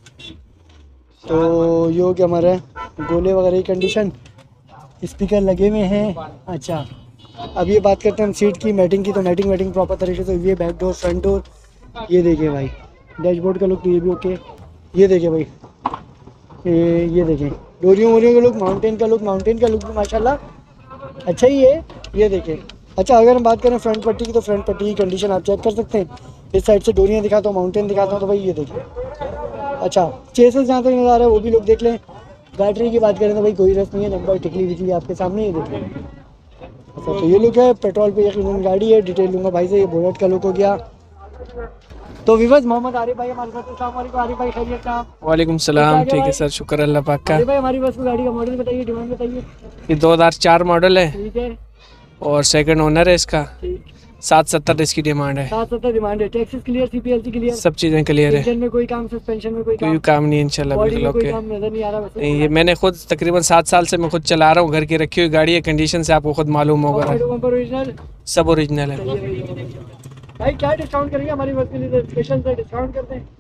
तो ये हो गया हमारा गोले वगैरह की कंडीशन। स्पीकर लगे हुए हैं। अच्छा, अब ये बात करते हैं हम सीट की, मैटिंग की। तो मैटिंग मैटिंग प्रॉपर तरीके से हुई है। बैक डोर, फ्रंट डोर, ये देखिए भाई डैशबोर्ड का लुक तो ये भी ओके। ये देखिए भाई, ये ये देखें डोरियों वोरियों का लुक, माउंटेन का लुक, माउंटेन का लुक भी माशाल्लाह अच्छा ही है। ये देखें। अच्छा, अगर हम बात करें फ्रंट पट्टी की तो फ्रंट पट्टी की कंडीशन आप चेक कर सकते हैं। इस साइड से डोरियाँ दिखाता हूँ, माउंटेन दिखाता हूँ तो भाई ये देखिए। अच्छा, चेसेस जहाँ तक नज़र आ रहा है वो भी लोग देख लें। बैटरी की बात करें तो भाई कोई रस नहीं है, नंबर टिकली विकली आपके सामने, ये देखें। अच्छा, तो ये लुक है। पेट्रोल पे यकीनन गाड़ी है। डिटेल लूँगा भाई से। ये बोनट का लुक हो गया। तो विवज मोहम्मद आरिफ भाई हमारे साथ। अस्सलाम वालेकुम आरिफ भाई, खैरियत से आप? वालेकुम सलाम। ठीक है सर, शुक्र अल्लाह पाक का। आरिफ भाई हमारी बस में गाड़ी का मॉडल बताइए, डिमांड बताइए। ये दो हज़ार चार मॉडल है ठीक है, और सेकंड ओनर है इसका। ठीक। सात सत्तर इसकी डिमांड है। सात सत्तर डिमांड है। टैक्सेस क्लियर, सीपीएलसी क्लियर, सब चीज़ें क्लियर है, इंजन में कोई काम, सस्पेंशन में कोई कोई काम, काम नहीं है इंशाल्लाह, बॉडी बिल्कुल में कोई ओके। काम नजर नहीं आ रहा वैसे। नहीं, ये मैंने खुद तकरीबन सात साल से मैं खुद चला रहा हूँ, घर की रखी हुई गाड़ी है, कंडीशन से आपको खुद मालूम होगा, ओरिजिनल सब ओरिजिनल है। भाई क्या डिस्काउंट करेंगे हमारी बस के लिए? स्पेशल से डिस्काउंट करते हैं।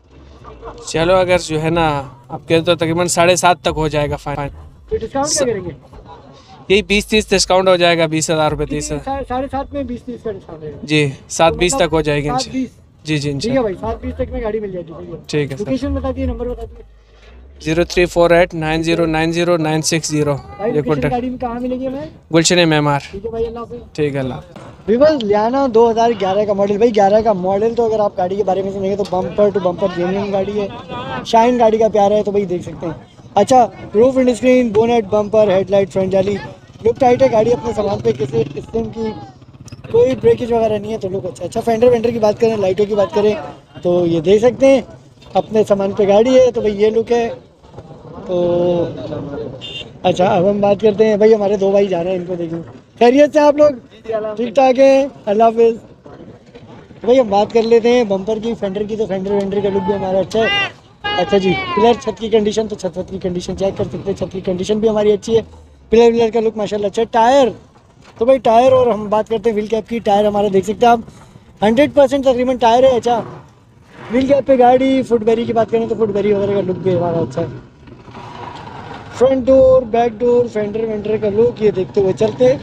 चलो अगर जो है ना आपके तो तकरीबन साढ़े सात तक हो जाएगा फाइन। तो डिस्काउंट क्या करेंगे? यही बीस तीस डिस्काउंट हो जाएगा, बीस हज़ार रुपये तीस हज़ार सा- साढ़े सात में बीस तीस का डिस्काउंट है। जी, सात बीस तक हो जाएगी सात इंशाल्लाह। बीस जी जी ठीक है इंशाल्लाह। भाई, सात बीस तक में गाड़ी मिल जाएगी। ठीक है सर। लोकेशन बता दिए, नंबर बता दिए zero three four eight nine zero nine zero nine six zero भाई। ये लोकेशन कॉन्टेक्ट। गाड़ी में कहाँ मिलेगी हमें? गुलशन मेमार। ठीक है भाई, अल्लाह हाफिज़। ठीक है अल्लाह। विवल लियाना दो हज़ार ग्यारह का मॉडल। भाई ग्यारह का मॉडल तो अगर आप गाड़ी के बारे में सुनेंगे तो बम्पर टू बम्पर जेन्युइन गाड़ी है। शाइन गाड़ी का प्यारा है तो भाई देख सकते हैं। अच्छा, roof windscreen, bonnet, bumper, headlight, front जाली, लुक टाइट है गाड़ी। अपने सामान पे किसी किस्म की कोई ब्रेकेज वगैरह नहीं है तो लुक अच्छा। अच्छा, फेंडर वेंडर की बात करें, लाइटों की बात करें तो ये देख सकते हैं अपने सामान पे गाड़ी है तो भाई ये लुक है। तो अच्छा, अब हम बात करते हैं भाई, हमारे दो भाई जा रहे हैं, इनको देखिए। खैरियत से आप लोग? ठीक ठाक है, अल्लाह हाफिज़। भाई हम बात कर लेते हैं बम्पर की, फेंडर की। तो फेंडर वेंडर का लुक भी हमारा अच्छा है। अच्छा जी, पिलर छत की कंडीशन तो छत की कंडीशन चेक कर सकते हैं। छत की कंडीशन भी हमारी अच्छी है। पिलर विलर का लुक माशाल्लाह अच्छा है। टायर तो भाई टायर, और हम बात करते हैं व्हील कैप की। टायर हमारा देख सकते हैं आप, हंड्रेड परसेंट तकरीबन टायर है। अच्छा, व्हील कैप पे गाड़ी। फुटबेरी की बात करें तो फुटबेरी वगैरह का लुक भी हमारा अच्छा है। Front door, back door, fender वेंडर का लुक ये देखते हुए चलते।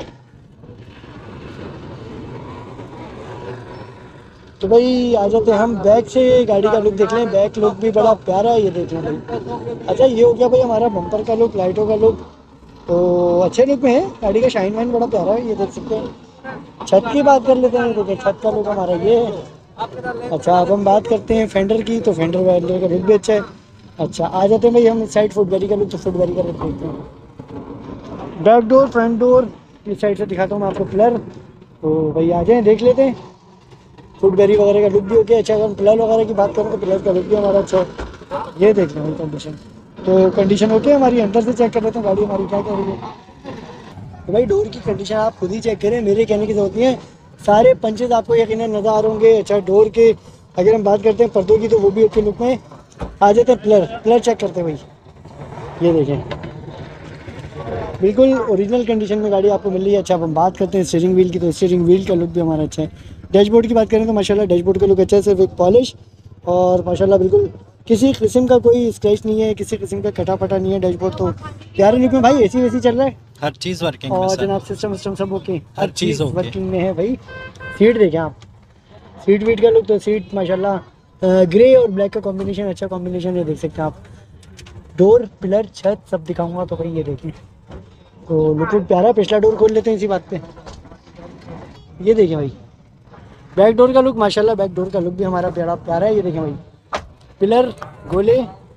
तो भाई आ जाते हैं हम बैक से, गाड़ी का लुक देख लें। बैक लुक भी बड़ा प्यारा है, ये देख लें भाई। अच्छा, ये हो गया भाई हमारा बम्पर का लुक, लाइटों का लुक तो अच्छे लुक में है। गाड़ी का शाइन वाइन बड़ा प्यारा है, ये देख सकते हैं। छत की बात कर लेते हैं, देखिए छत का लुक हमारा ये है। अच्छा, अब हम बात करते हैं फेंडर की। तो फेंडर वेंडर का लुक भी अच्छा है। अच्छा, आ जाते हैं भाई हम इस साइड फुटबेरी का लुक। तो फुटबेरी का लुक देखते हैं। बैक डोर, फ्रंट डोर, इस साइड से दिखाता हूँ मैं आपको पिलर। तो भाई आ जाएँ, देख लेते हैं। फुटबेरी वगैरह का लुक भी ओके। अच्छा, अगर हम पिलर वगैरह की बात करें तो पिलर का लुक भी हमारा अच्छा है। ये देख लें भाई कंडीशन, तो कंडीशन ओके हमारी। अंदर से चेक कर लेते हैं गाड़ी हमारी क्या कर रही है। तो भाई डोर की कंडीशन आप खुद ही चेक करें, मेरे कहने की जरूरत नहीं है। सारे पंचेज आपको यकीनन नज़र आ रहे होंगे। अच्छा, डोर के अगर हम बात करते हैं पर्दों की तो वो भी ओके लुक में। आ जाते हैं पिलर। पिलर चेक करते हैं भाई, ये देखें बिल्कुल ओरिजिनल कंडीशन में गाड़ी आपको मिल रही है। अच्छा, अब हम बात करते हैं स्टीयरिंग व्हील की। तो स्टीयरिंग व्हील का लुक भी हमारा अच्छा है। डैशबोर्ड की बात करें तो माशाल्लाह डैशबोर्ड का लुक अच्छा है, सिर्फ एक पॉलिश और माशाल्लाह बिल्कुल किसी किस्म का कोई स्क्रैच नहीं है, किसी किस्म का कटा फटा नहीं है। डैशबोर्ड तो प्यारे लुक में भाई। एसी वेसी चल रहा है, हर चीज़ वर्किंग में और सर। जनाब सिस्टम सिस्टम सब ओके, हर चीज़ ओके। वर्किंग में है भाई। सीट देखें आप, सीट वीट का लुक तो सीट माशाल्लाह ग्रे और ब्लैक का कॉम्बिनेशन अच्छा कॉम्बिनेशन है, देख सकते हैं आप। डोर, पिलर, छत सब दिखाऊंगा तो भाई ये देखें तो लुक लुक प्यारा। पिछला डोर खोल लेते हैं इसी बात पे, ये देखें भाई। बैक डोर का लुक माशाल्लाह, बैक डोर का लुक भी हमारा प्यारा प्यारा है, ये देखें भाई। पिलर, गोले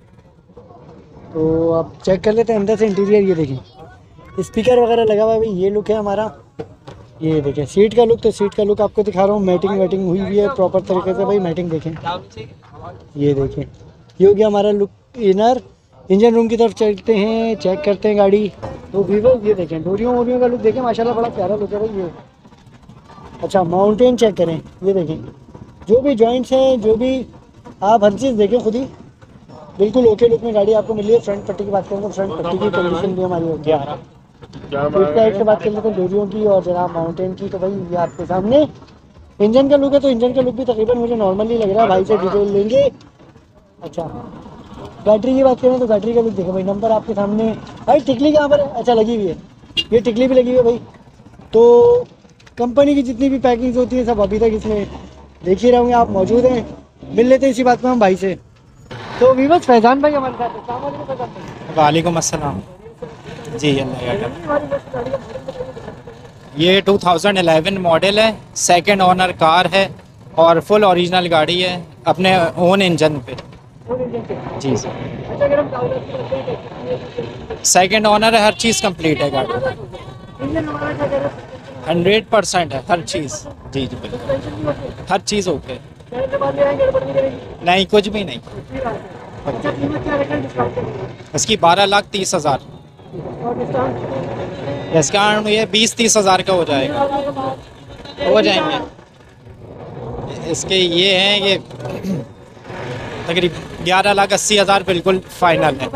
तो आप चेक कर लेते हैं अंदर से इंटीरियर, ये देखें स्पीकर वगैरह लगा हुआ है भाई, ये लुक है हमारा। ये देखें सीट का लुक, तो सीट का लुक आपको दिखा रहा हूँ। मैटिंग वैटिंग हुई हुई है प्रॉपर तरीके से भाई, मैटिंग देखें, ये देखें। ये हो गया हमारा लुक इनर। इंजन रूम की तरफ चलते हैं, चेक करते हैं गाड़ी। तो वीवो ये देखें, डोरियों वोरियों का लुक देखें, माशाल्लाह बड़ा प्यारा लुक है भाई ये। अच्छा माउंटेन चेक करें, ये देखें जो भी जॉइंट्स हैं, जो भी आप हर चीज़ देखें खुद ही, बिल्कुल ओके लुक में गाड़ी आपको मिली है। फ्रंट पट्टी की बात करें तो फ्रंट पट्टी की कंडीशन भी हमारी होगी। इस साइड से बात कर लेते हैं डोरियों की और जनाब माउंटेन की। तो भाई ये आपके सामने इंजन का लुक है, तो इंजन का लुक भी तकरीबन मुझे नॉर्मली लग रहा है। भाई से डिटेल लेंगे। अच्छा बैटरी की बात करें तो बैटरी का लुक देखो भाई, नंबर आपके सामने। भाई टिकली कहाँ पर है? अच्छा लगी हुई है, ये टिकली भी लगी हुई है भाई। तो कंपनी की जितनी भी पैकिंग्स होती हैं सब अभी तक इसमें देख ही रहे होंगे आप, मौजूद हैं। मिल लेते हैं इसी बात में हम भाई से। तो वीवर्स फैजान भाई हमारे साथ हैं। अस्सलाम वालेकुम फैजान भाई। वालेकुम अस्सलाम जी। अल्लाह ये टू थाउजेंड इलेवन मॉडल है, सेकंड ओनर कार है और फुल ओरिजिनल गाड़ी है अपने ओन इंजन पे जी सर। अच्छा अगर हम काउंटर की बात करें तो सेकंड ओनर है, हर चीज़ कंप्लीट है गाड़ी, इंजन हमारा क्या कह रहे हैं? हंड्रेड परसेंट है हर चीज़ जी जी बिल्कुल, टेंशन नहीं होती, हर चीज़ ओके, कहने के बाद ले आएंगे गड़बड़ नहीं करेंगी। नहीं कुछ भी नहीं। अच्छा कीमत क्या रखें डिस्काउंट के? इसकी बारह लाख तीस हज़ार, और डिस्काउंट डिस्काउंट ये बीस तीस हज़ार का हो जाएगा, हो जाएंगे। इसके ये हैं ये तकरीबन ग्यारह लाख अस्सी हज़ार बिल्कुल फाइनल है,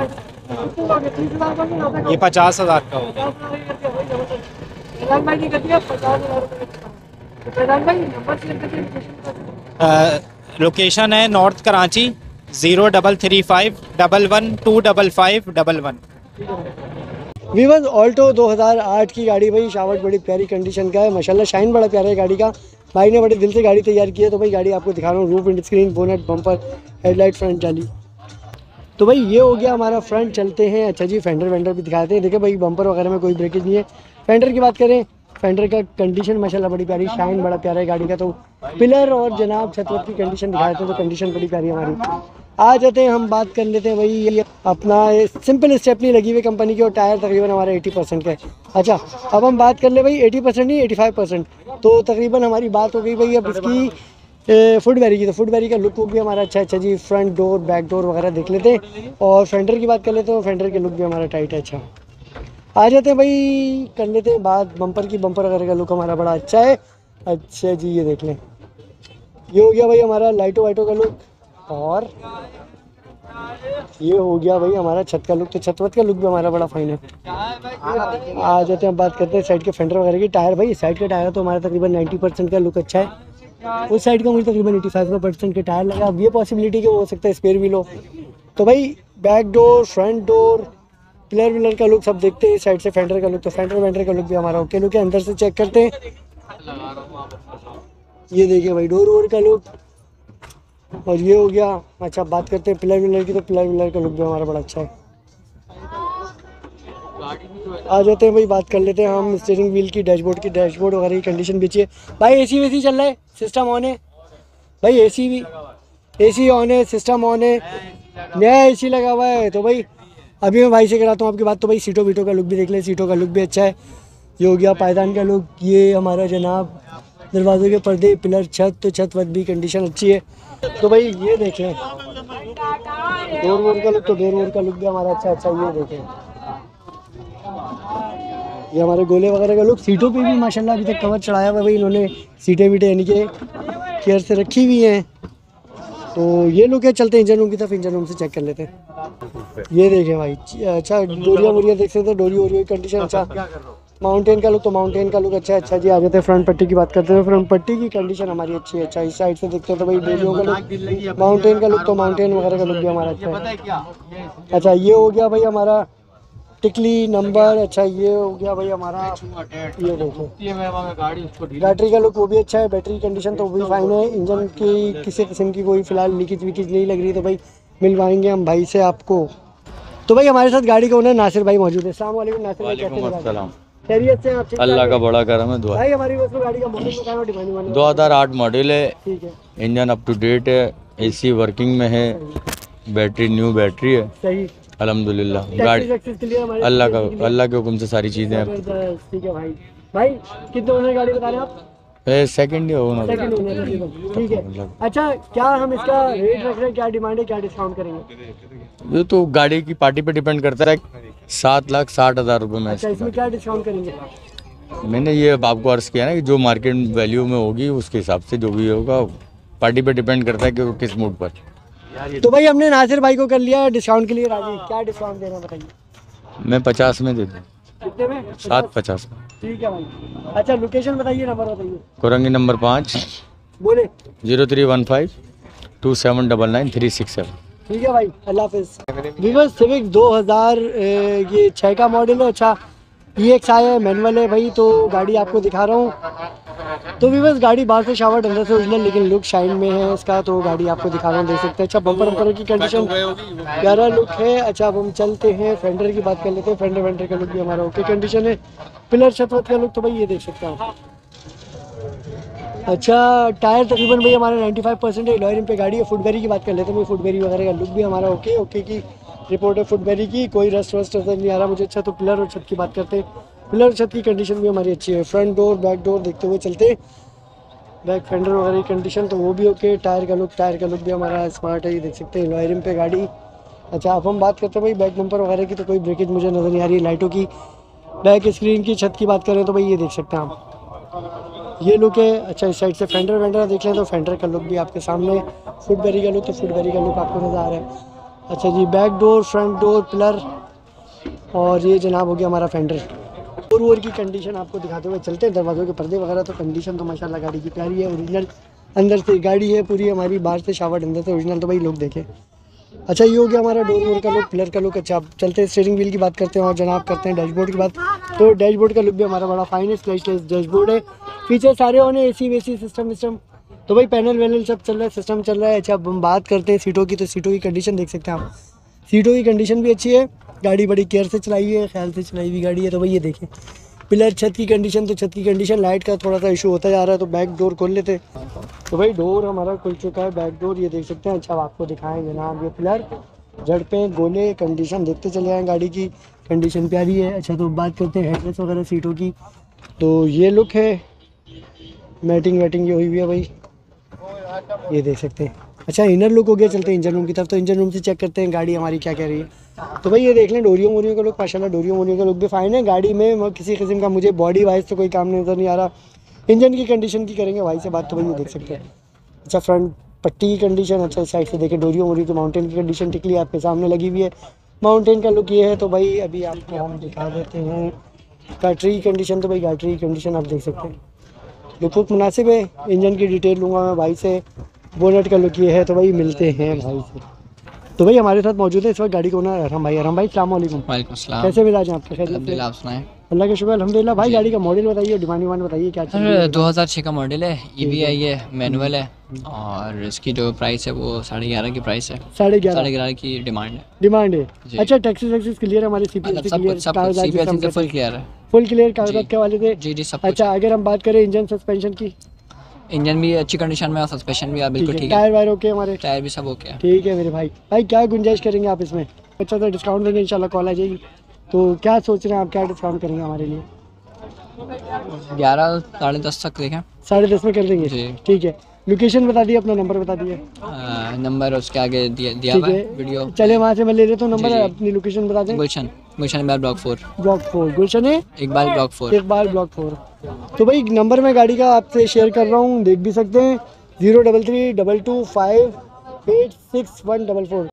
ये पचास हज़ार का होगा। फैजान भाई की गति है पचास हज़ार रुपये का डिस्काउंट। तो फैजान भाई नंबर शेयर करके लोकेशन लोकेशन है north Karachi, zero double three five double one two double five double one. Viewers Alto दो हज़ार आठ की गाड़ी भाई, शावट बड़ी प्यारी कंडीशन का है माशाल्लाह, शाइन बड़ा प्यारा है गाड़ी का। भाई ने बड़े दिल से गाड़ी तैयार की है। तो भाई गाड़ी आपको दिखा रहा हूँ, roof windscreen, bonnet, bumper, headlight, front जाली। तो भाई ये हो गया हमारा फ्रंट। चलते हैं अच्छा जी फेंडर वेंडर भी दिखाते हैं। देखिए भाई बम्पर वगैरह में कोई ब्रेकेज नहीं है। फेंडर की बात करें, फेंडर का कंडीशन माशाल्लाह बड़ी प्यारी, शाइन बड़ा प्यारा है गाड़ी का। तो पिलर और जनाब छतवत की कंडीशन दिखा देते हैं, तो कंडीशन बड़ी प्यारी है हमारी। आ जाते हैं हम बात कर लेते हैं भाई ये अपना सिंपल स्टेपनी लगी हुई कंपनी की और टायर तकरीबन हमारे अस्सी परसेंट का है। अच्छा अब हम बात कर ले भाई अस्सी परसेंट नहीं पचासी परसेंट, तो तकरीबन हमारी बात हो गई भाई अब इसकी फुट बैरी की। तो फुट बैरी का लुक भी हमारा अच्छा अच्छा जी, फ्रंट डोर बैक डोर वगैरह देख लेते हैं। और फेंडर की बात कर लेते हैं, फेंडर के लुक भी हमारा टाइट है। अच्छा आ जाते हैं भाई कर लेते हैं बात बम्पर की। बम्पर वगैरह का लुक हमारा बड़ा अच्छा है। अच्छा जी ये देख लें, ये हो गया भाई हमारा लाइटो वाइटो का लुक। और ये हो गया भाई हमारा छत का लुक। तो छत वत का लुक भी हमारा बड़ा फाइन है। आ जाते हैं बात करते हैं साइड के फेंडर वगैरह की। टायर भाई साइड का टायर तो हमारा तकरीबन नब्बे परसेंट का लुक अच्छा है। उस साइड का मुझे तकरीबन पचासी परसेंट के टायर लगा। अब ये पॉसिबिलिटी कि वो हो सकता है स्पेयर व्हील हो। तो भाई back door, front door, pillar विलर का लुक सब देखते हैं। साइड से फेंडर का लुक, तो फेंडर वेंडर का लुक भी हमारा ओके लुक है। अंदर से चेक करते हैं, ये देखिए भाई डोर वोर का लुक। और ये हो गया। अच्छा बात करते हैं पिलर विलर की, तो पिलर विलर का लुक भी हमारा बड़ा अच्छा है। आ जाते हैं भाई बात कर लेते हैं हम स्टीयरिंग व्हील की, डैशबोर्ड की। डैशबोर्ड वगैरह की कंडीशन भी अच्छी है भाई। एसी वेसी चल रहा है, सिस्टम ऑन है भाई, एसी भी एसी ऑन है, सिस्टम ऑन है, नया एसी लगा हुआ है। तो भाई अभी मैं भाई से कराता हूँ आपकी बात। तो भाई सीटों वीटों का लुक भी देख लें, सीटों का लुक भी अच्छा है। ये हो गया पायदान का लुक। ये हमारा जनाब दरवाजे के पर्दे, पिलर, छत, तो छत वत भी कंडीशन अच्छी है। तो भाई ये देखें डोर वोर का लुक, तो डोर वोर का लुक भी हमारा अच्छा अच्छा। ये देखें ये हमारे गोले वगैरह का लुक। सीटों पे भी माशाल्लाह अभी तक कवर चढ़ाया हुआ है भाई इन्होंने, सीटें वीटें यानी कि केयर से रखी हुई हैं। तो ये लुक है। चलते हैं इंजन रूम की तरफ, इंजन रूम से चेक कर लेते हैं। ये देखें भाई अच्छा डोरिया वोरिया देख सकते हैं, डोरी वोरी कंडीशन अच्छा। माउंटेन का लुक, तो माउंटेन का लुक अच्छा है। अच्छा जी आ जाते हैं फ्रंट पट्टी की बात करते हैं। फ्रंट पट्टी की कंडीशन हमारी अच्छी है। अच्छा इस साइड से देखते हैं तो भाई डोरियों का लुक, माउंटेन का लुक, तो माउंटेन वगैरह का लुक भी हमारा अच्छा है। अच्छा ये हो गया भाई हमारा टिकली नंबर। अच्छा ये हो गया भाई हमारा, ये देखो बैटरी का लुक वो भी अच्छा है। बैटरी कंडीशन तो वो भी फाइन है। इंजन की किसी किस्म की कोई फिलहाल लीकेज विकेज नहीं लग रही। तो भाई मिलवाएंगे हम भाई से आपको। तो भाई हमारे साथ गाड़ी का ओनर नासिर भाई मौजूद है। अस्सलाम वालेकुम नासिर भाई, कैसे हैं? खैरियत से आप? अल्लाह का बड़ा करम है, दुआ। भाई हमारी उसमें गाड़ी का मॉडल बताओ, डिमांड वाली। दो हज़ार आठ मॉडल है, ठीक है इंजन अप टू डेट है, एसी वर्किंग में है, बैटरी न्यू बैटरी है, सही। अल्हम्दुलिल्लाह। गाड़ी अल्लाह का अल्लाह के हुक्म से सारी चीज़ें हैं। जबरदस्त, ठीक है भाई। भाई कितने ओनर गाड़ी बता रहे हैं आप? Second owner. सेकंड ओनर है, ठीक है। अच्छा, क्या हम इसका रेट रख रहे हैं, क्या डिमांड है, क्या डिस्काउंट करेंगे? ये तो गाड़ी की पार्टी पे डिपेंड करता है। सात लाख साठ हज़ार रुपये में। अच्छा, इसमें क्या डिस्काउंट करेंगे? मैंने ये आपको अर्ज किया ना कि जो मार्केट वैल्यू में होगी उसके हिसाब से जो भी होगा, पार्टी पे डिपेंड करता है कि वो किस मूड पर। तो भाई हमने नासिर भाई को कर लिया डिस्काउंट के लिए राजी, क्या डिस्काउंट देना बताइए? मैं पचास में दे दूँ। कितने में? सात पचास में। ठीक है भाई। अच्छा, लोकेशन बताइए, नंबर बताइए। कोरंगी नंबर पाँच बोले। Zero three one five two seven double nine three six seven. ठीक है भाई, अल्लाह हाफिज़। विवो सिविक दो हज़ार ये छः का मॉडल है। अच्छा, ई एक्स आई है, मैनुअल है भाई। तो गाड़ी आपको दिखा रहा हूँ। तो विवस गाड़ी बाहर से शावर्ड, अंदर से ओरिजिनल, लेकिन लुक शाइन में है इसका। तो गाड़ी आपको दिखा रहा हूँ, देख सकते हैं। अच्छा, बम्पर बम्पर की कंडीशन प्यारा लुक है। अच्छा, अब हम चलते हैं फेंडर की बात कर लेते हैं। फेंडर वेंडर का लुक भी हमारा ओके कंडीशन है। पिलर छतवत का लुक तो भाई ये देख सकते हैं। अच्छा, टायर तकरीबन भाई हमारा पचानवे परसेंट है। लॉयरिम पे गाड़ी है। फुटबेरी की बात कर लेते हैं। फुटबेरी वगैरह का लुक भी हमारा ओके ओके की रिपोर्ट है फुटबेरी की। कोई रस्ट वस्ट नजर नहीं आ रहा मुझे। अच्छा, तो पिलर और छत की बात करते हैं। पिलर और छत की कंडीशन भी हमारी अच्छी है। फ्रंट डोर बैक डोर देखते हुए चलते। बैक फेंडर वगैरह की कंडीशन तो वो भी ओके। टायर का लुक टायर का लुक भी हमारा स्मार्ट है, ये देख सकते हैं। लॉयरिम पे गाड़ी। अच्छा, अब हम बात करते हैं भाई बैक बम्पर वगैरह की। तो कोई ब्रेकेज मुझे नज़र नहीं आ रही। लाइटों की, बैक स्क्रीन की, छत की बात करें तो भाई ये देख सकते हैं आप, ये लुक है। अच्छा, इस साइड से फेंडर वेंडर देख लें तो फेंडर का लुक भी आपके सामने। फुटबेरी का लुक तो फुटबेरी का लुक आपको नज़र आ रहा है। अच्छा जी, back door, front door, pillar, और ये जनाब हो गया हमारा फेंडर। और ओर की कंडीशन आपको दिखाते हुए चलते हैं। दरवाज़ों के पर्दे वगैरह तो कंडीशन तो माशाल्लाह गाड़ी की प्यारी है। ओरिजिनल अंदर से गाड़ी है पूरी हमारी, बाहर से शावर्ड, अंदर से ओरिजिनल। तो भाई लोग देखें। अच्छा, ये हो गया हमारा डोर वोर का लुक, पिलर का लुक। अच्छा, चलते हैं स्टीयरिंग व्हील की बात करते हैं और जनाब करते हैं डैशबोर्ड की बात। तो डैशबोर्ड का लुक भी हमारा बड़ा फाइन है। स्लैशलेस डैशबोर्ड है। फीचर सारे होने, ए सी वेसी सिस्टम सिस्टम तो भाई पैनल वैनल सब चल रहा है, सिस्टम चल रहा है। अच्छा, अब हम बात करते हैं सीटों की। तो सीटों की कंडीशन देख सकते हैं आप। सीटों की कंडीशन भी अच्छी है। गाड़ी बड़ी केयर से चलाई है, ख्याल से चलाई हुई गाड़ी है। तो भाई ये देखें। पिलर, छत की कंडीशन तो छत की कंडीशन, लाइट का थोड़ा सा इशू होता जा रहा है। तो बैक डोर खोल लेते। तो भाई डोर हमारा खुल चुका है, बैक डोर ये देख सकते हैं। अच्छा, अब आपको दिखाएं जनाब ये पिलर, झड़पें, गोले, कंडीशन देखते चले आए। गाड़ी की कंडीशन प्यारी है। अच्छा, तो बात करते हैं हेडरेस्ट वगैरह सीटों की। तो ये लुक है, मैटिंग वैटिंग ये हुई हुई है भाई, ये देख सकते हैं। अच्छा, इनर लुक हो गया। चलते हैं इंजन रूम की तरफ। तो इंजन रूम से चेक करते हैं गाड़ी हमारी क्या कह रही है। तो भाई ये देख लें, डोरियो मोरियो का लुक माशाल्लाह, डोरियो मोरियो का लुक भी फाइन है। गाड़ी में किसी किस्म का मुझे बॉडी वाइज तो कोई काम नज़र नहीं आ रहा। इंजन की कंडीशन की करेंगे भाई से बात, तो भाई ये देख सकते हैं। अच्छा, फ्रंट पट्टी की कंडीशन। अच्छा, इस साइड से देखें डोरियो मोरियो, तो माउंटेन की कंडीशन टिकली आपके सामने लगी हुई है। माउंटेन का लुक ये है। तो भाई अभी आपको हम दिखा देते हैं गाटरी की कंडीशन। तो भाई गाटरी की कंडीशन आप देख सकते हैं, लुक वुक मुनासिब है। इंजन की डिटेल लूँगा मैं भाई से। बोनेट का लुक ये है। तो भाई मिलते हैं भाई से। तो भाई हमारे साथ मौजूद है इस वक्त गाड़ी को ओनर अरहम भाई। अरहम भाई अस्सलाम वालेकुम। वालेकुम सलाम। कैसे मिजाज हैं आपके? खैर अल्हम्दुलिल्लाह, आप सुनाएं। अल्लाह का शुक्र अल्हम्दुलिल्लाह। भाई गाड़ी का मॉडल बताइए, डिमांड डिमांड बताइए क्या चल रही सर है? दो हज़ार छः का मॉडल है, ई वी आई है, मैनुअल है, और इसकी जो प्राइस है वो साढ़े ग्यारह की प्राइस है। साढ़े ग्यारह साढ़े ग्यारह की डिमांड है। डिमांड है। जी। अच्छा, टैक्सी वैक्सीज क्लियर है हमारे? सी पी एल मतलब सब क्लियर, कुछ सब कुछ कागजात सी बी एल जिसे हम से कहते फुल हैं। क्लियर है। फुल क्लियर कागजात के हवाले से। जी जी सब कुछ। अच्छा, अगर हम बात करें इंजन सस्पेंशन की? इंजन भी अच्छी कंडीशन में और सस्पेंशन भी बिल्कुल ठीक है। टायर वायर ओके हमारे? टायर भी सब ओके है। ठीक है मेरे भाई। भाई क्या गुंजाइश करेंगे आप इसमें? अच्छा, तो डिस्काउंट देंगे इंशाल्लाह, कॉल आ जाएगी। तो क्या सोच रहे हैं आप, क्या डिस्काउंट करेंगे हमारे लिए? ग्यारह साढ़े दस तक देखें। साढ़े दस में कर देंगे? जी। ठीक है। लोकेशन बता दिए, अपना नंबर बता दिए। आ, नंबर उसके आगे दिया दिया ठीक हुआ है है, वीडियो। चले वहाँ से मैं ले लेता हूँ नंबर। जी, जी। अपनी लोकेशन बता दें। Gulshan Gulshan Iqbal block four. Block four Gulshan है Iqbal block four. Iqbal block four. तो भाई नंबर मैं गाड़ी का आपसे शेयर कर रहा हूँ, देख भी सकते हैं। Zero double three double two five eight six one double four.